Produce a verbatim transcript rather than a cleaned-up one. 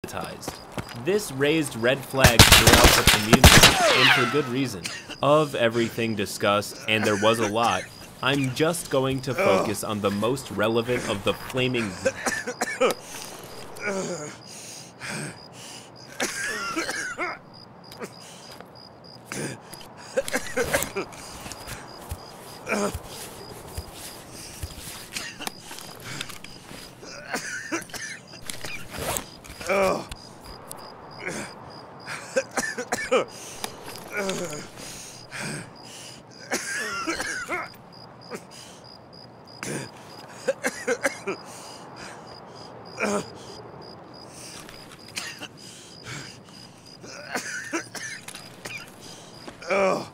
desensitized. This raised red flags throughout the community, and for good reason. Of everything discussed, and there was a lot, I'm just going to focus on the most relevant of the flaming... Ugh.